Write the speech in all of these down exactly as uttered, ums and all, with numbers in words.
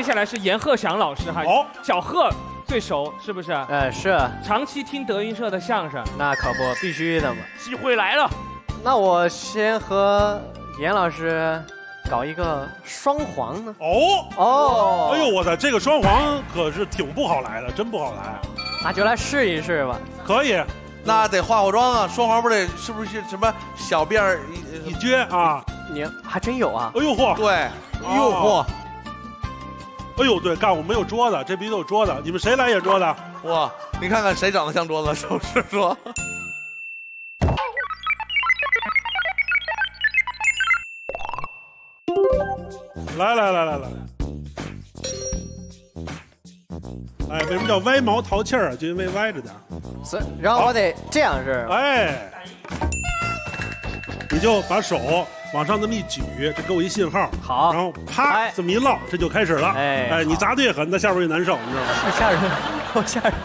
接下来是阎鹤祥老师哈。 哦， 小贺最熟是不是？ 呃，是。 长期听德云社的相声， 那可不，必须的嘛。 机会来了。 那我先和严老师搞一个双簧呢。 哦哦， 哎呦，我的这个双簧可是挺不好来的，真不好来。 那就来试一试吧。 可以。 那得化化妆啊，双簧不得是不是什么小辫儿一一撅啊？ 你还真有啊？ 哎呦嚯！ 对， 哎呦嚯！哎呦对，干我没有桌子，这必须有桌子。你们谁来演桌子？ 哇，你看看谁长得像桌子，手势说。 来来来来来。 哎，为什么叫歪毛淘气儿啊？就因为歪着点。 所以，然后我得这样是。 哎，你就把手往上这么一举，这给我一信号。 好。 然后啪， 哎、 这么一落，这就开始了。 哎， 哎，你砸的越狠，那下边越难受，你知道吗？ 太吓人，好吓人。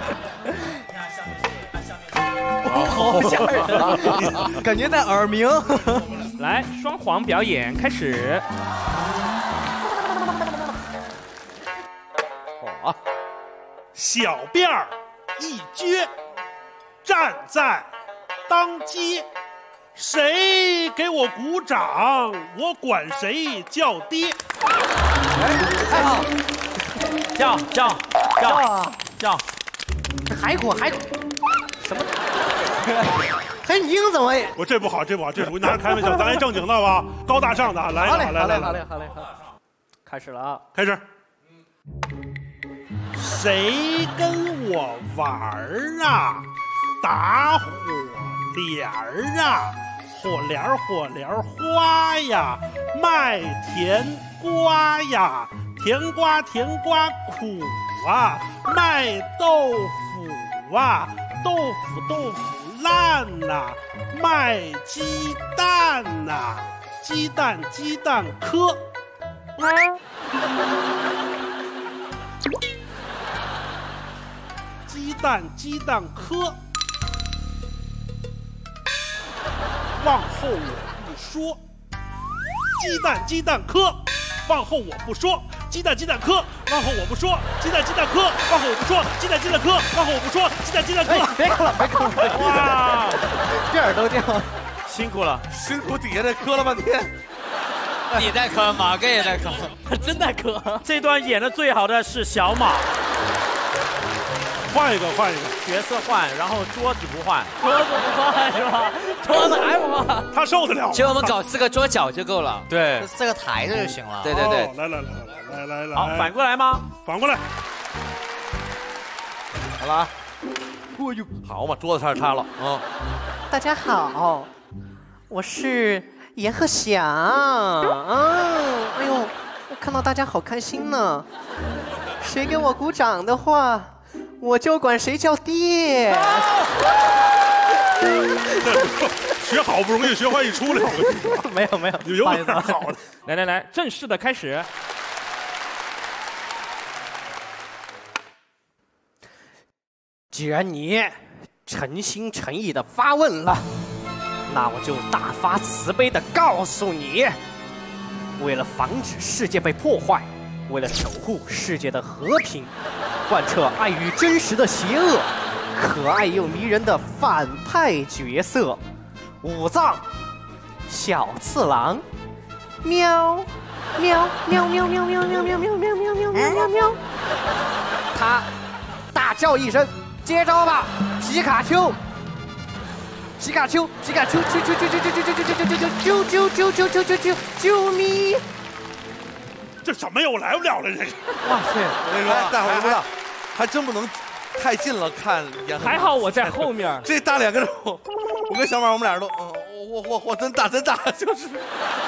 好吓人，感觉在耳鸣。 来，双簧表演开始。 啊，小辫儿一撅，站在当街，谁给我鼓掌，我管谁叫爹。 哎，太好， 叫叫叫叫， 还鼓还鼓，什么？很硬怎么？ 我这不好，这不好，这属于拿着开玩笑，咱来正经的吧，高大上的，来， 好嘞， 来， 好嘞，好嘞，好嘞，好嘞，开始了啊， 开始。 谁跟我玩儿啊？打火帘儿啊，火帘儿火帘儿花呀，卖甜瓜呀，甜瓜甜瓜苦啊，卖豆腐啊，豆腐豆腐烂呐、啊，卖鸡蛋呐、啊，鸡蛋鸡蛋磕。鸡蛋鸡蛋磕，往后我不说。鸡蛋鸡蛋磕，往后我不说。鸡蛋鸡蛋磕，往后我不说。鸡蛋鸡蛋磕，往后我不说。鸡蛋鸡蛋磕，往后我不说。鸡蛋鸡蛋磕， 别磕了，别磕了！哇，辫儿都掉了， 辛苦了， 辛苦底下这磕了半天。 你在磕，马哥也在磕， 真在磕。 这段演的最好的是小马。 换一个，换一个角色换，然后桌子不换， 桌子不换是吧？桌子还不换， 他受得了？ 其实我们搞四个桌角就够了。对， 四个台子就行了。 对对对， 哦、来来来来来来来， 好，反过来吗？ 反过来。 好了啊！哎呦，好嘛，桌子差点塌了啊！嗯、 大家好，我是阎鹤祥。嗯，哎呦，我看到大家好开心呢。 谁给我鼓掌的话，我就管谁叫爹。 学好不容易，学坏一出来，我跟你说， 没有没有， 有点好的。 来来来，正式的开始。 既然你诚心诚意的发问了，那我就大发慈悲的告诉你，为了防止世界被破坏。 为了守护世界的和平，贯彻爱与真实的邪恶，可爱又迷人的反派角色，武藏小次郎，喵喵喵喵喵喵喵喵喵喵喵喵喵喵，他大叫一声，接招吧，皮卡丘！皮卡丘，皮卡丘，啾啾啾啾啾啾啾啾啾啾啾啾啾啾啾啾救命！ 这什么呀？我来不了了，这个。 哇塞！ 我跟你说，大伙儿不知道，还真不能太近了看。 还好我在后面。 这大两个人，我跟小马我们俩都，嗯，我我我真大真大，就是。